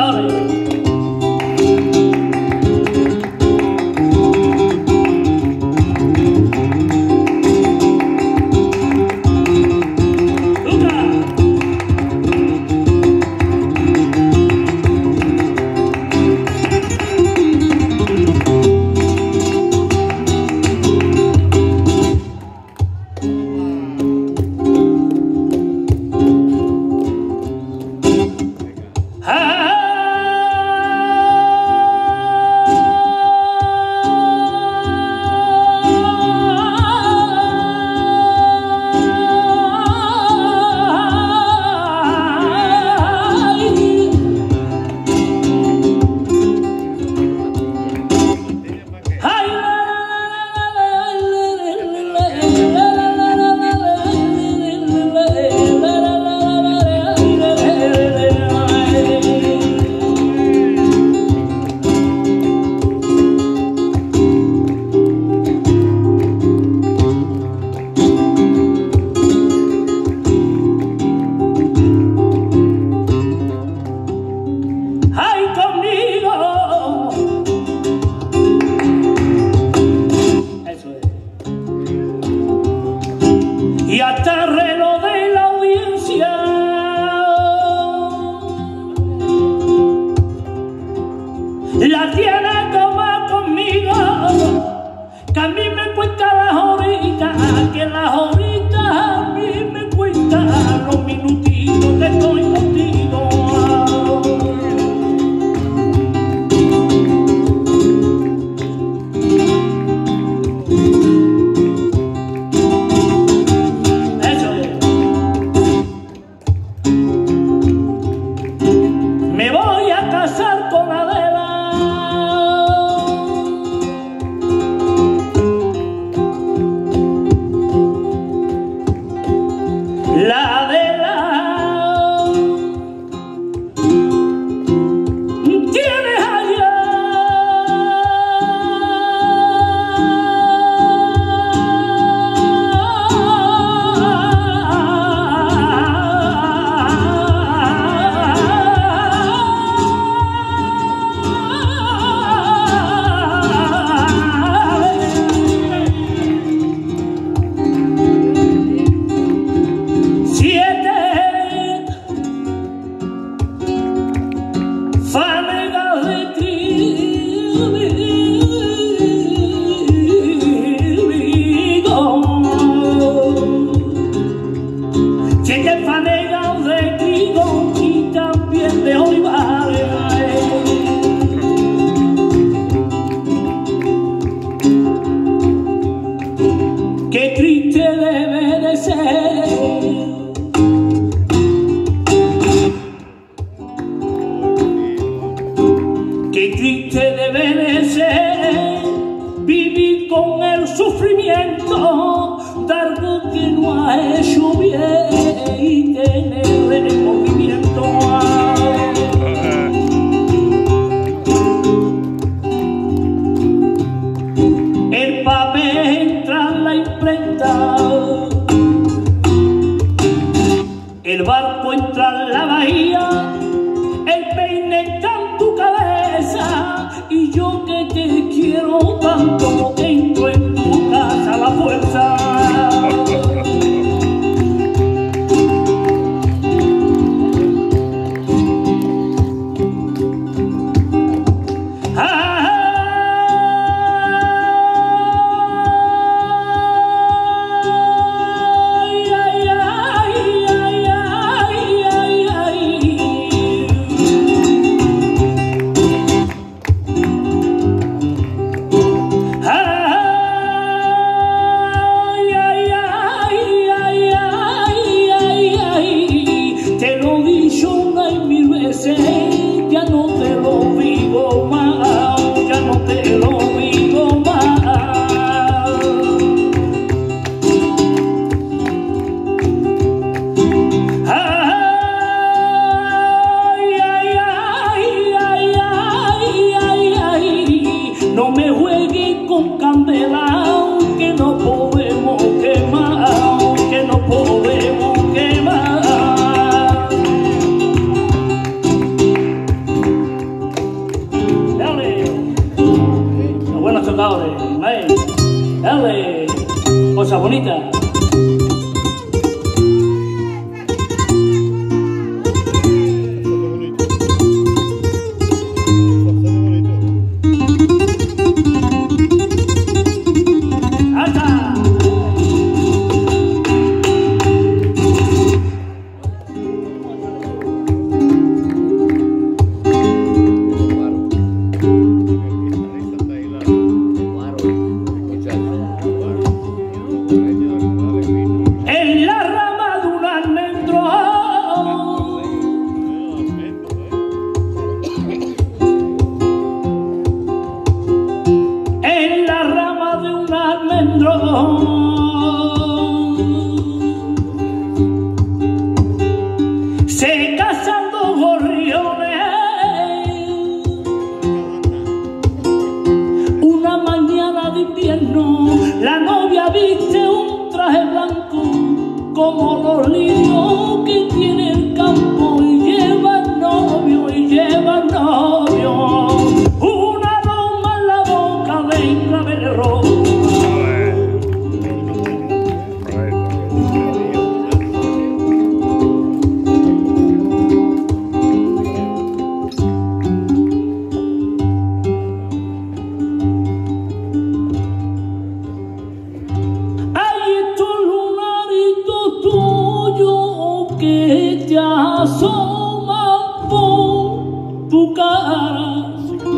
Y hasta el reloj de la audiencia la tiene toma conmigo, que a mí me cuenta las horitas, que las horitas a mí me cuentan los minutitos que estoy contigo. Me voy a casar con Adela, la Adela tiene allá fanegas de trigo, siete fanegas de trigo y también de olivares. Qué triste debe de ser qué triste debe de ser vivir con el sufrimiento de algo que no ha hecho bien y tener remordimiento. El papel entra en la imprenta, el barco entra en la bahía, el peine entra en tu cabeza, y yo que te quiero tanto entro en tu casa a la fuerza. Ah bonita. Se casan dos gorriones. Una mañana de invierno la novia viste un traje blanco como los lirios que tiene el campo, y lleva novio, y lleva novio. Una aroma en la boca de clavel rojo. Que te asoma por tu cara,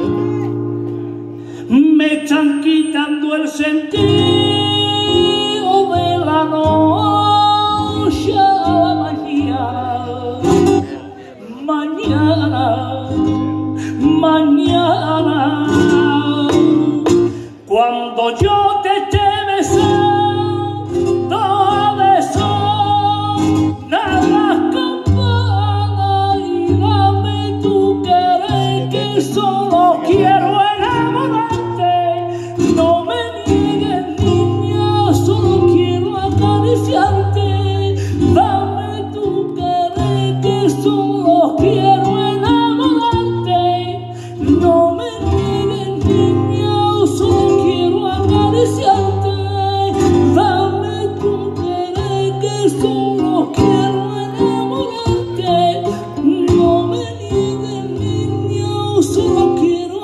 me están quitando el sentido de la noche a la mañana, mañana, cuando yo te esté besando. Solo quiero enamorarte, no me niegues niña, solo quiero acariciarte, dame tu querer que solo quiero enamorarte, no me niegues niña, solo quiero acariciarte, dame tu querer que solo quiero enamorarte, no me niegues niña, solo quiero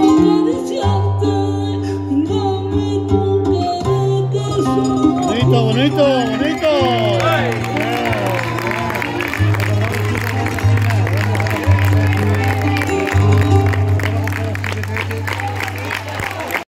acariciarte, dame tu querer que solo... Bonito, bonito.